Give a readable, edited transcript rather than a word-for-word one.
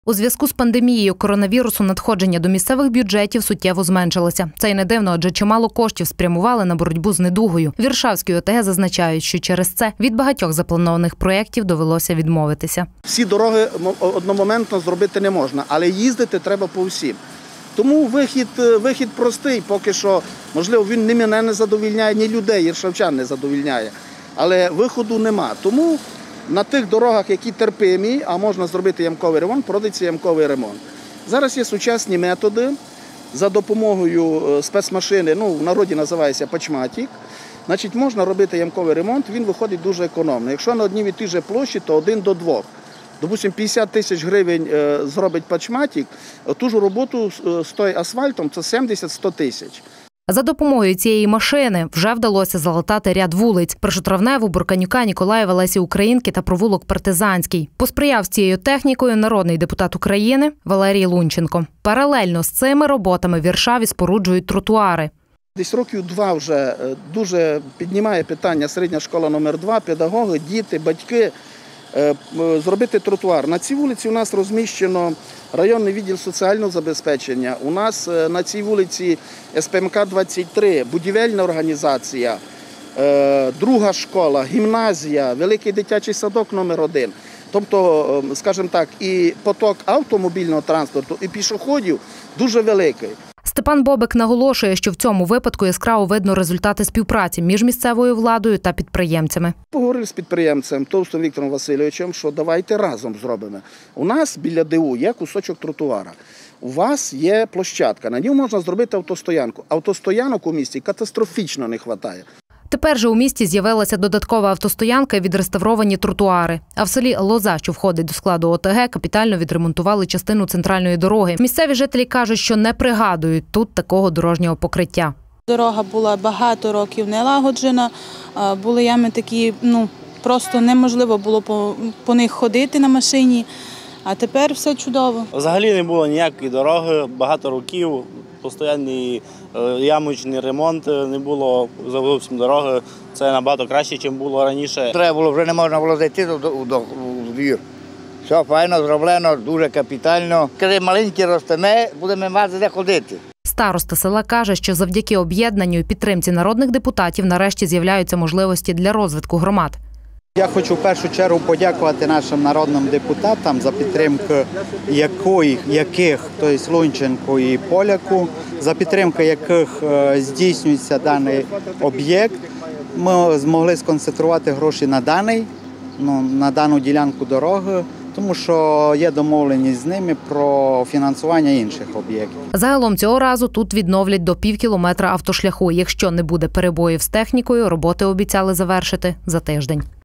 У зв'язку з пандемією коронавірусу надходження до місцевих бюджетів суттєво зменшилося. Це й не дивно, адже чимало коштів спрямували на боротьбу з недугою. В Іршавській ОТГ зазначають, що через це від багатьох запланованих проєктів довелося відмовитися. Всі дороги одномоментно зробити не можна, але їздити треба по всім. Тому вихід простий, поки що, можливо, він ні мене не задовільняє, ні людей, іршавчан не задовільняє, але виходу нема. Тому на тих дорогах, які терпимі, а можна зробити ямковий ремонт, проводиться ямковий ремонт. Зараз є сучасні методи за допомогою спецмашини, в народі називається пачматік. Значить, можна робити ямковий ремонт, він виходить дуже економно. Якщо на одній і тій же площі, то 1 до 2. Допустим, 50 тисяч гривень зробить пачматік, ту ж роботу з той асфальтом – це 70-100 тисяч. За допомогою цієї машини вже вдалося залатати ряд вулиць – Пришотравневу, Бурканюка, Ніколаєва, Лесі Українки та провулок Партизанський. Посприяв з цією технікою народний депутат України Валерій Лунченко. Паралельно з цими роботами в Іршаві споруджують тротуари. Десь років 2 вже дуже піднімає питання середня школа номер 2, педагоги, діти, батьки – зробити тротуар. На цій вулиці у нас розміщено районний відділ соціального забезпечення. У нас на цій вулиці СПМК-23, будівельна організація, друга школа, гімназія, великий дитячий садок номер 1. Тобто, скажімо так, і поток автомобільного транспорту, і пішоходів дуже великий. Степан Бобик наголошує, що в цьому випадку яскраво видно результати співпраці між місцевою владою та підприємцями. Поговорили з підприємцем Товстом Віктором Васильовичем, що давайте разом зробимо. У нас біля ДУ є кусочок тротуара. У вас є площадка, на ній можна зробити автостоянку. Автостоянок у місті катастрофічно не вистачає. Тепер же у місті з'явилася додаткова автостоянка і відреставровані тротуари. А в селі Лоза, що входить до складу ОТГ, капітально відремонтували частину центральної дороги. Місцеві жителі кажуть, що не пригадують тут такого дорожнього покриття. Дорога була багато років не лагоджена, були ями такі, просто неможливо було по них ходити на машині, а тепер все чудово. Взагалі не було ніякої дороги, багато років. Постійний ямочний ремонт, не було зовсім дороги. Це набагато краще, ніж було раніше. Треба було, вже не можна було зайти до двір. Все файно зроблено, дуже капітально. Коли маленькі ростеме, будемо мати де ходити. Староста села каже, що завдяки об'єднанню і підтримці народних депутатів нарешті з'являються можливості для розвитку громад. Я хочу в першу чергу подякувати нашим народним депутатам за підтримку яких, тобто Лунченку і Поляку, за підтримку яких здійснюється даний об'єкт. Ми змогли сконцентрувати гроші на дану ділянку дороги, тому що є домовленість з ними про фінансування інших об'єктів. Загалом цього разу тут відновлять до півкілометра автошляху. Якщо не буде перебоїв з технікою, роботи обіцяли завершити за тиждень.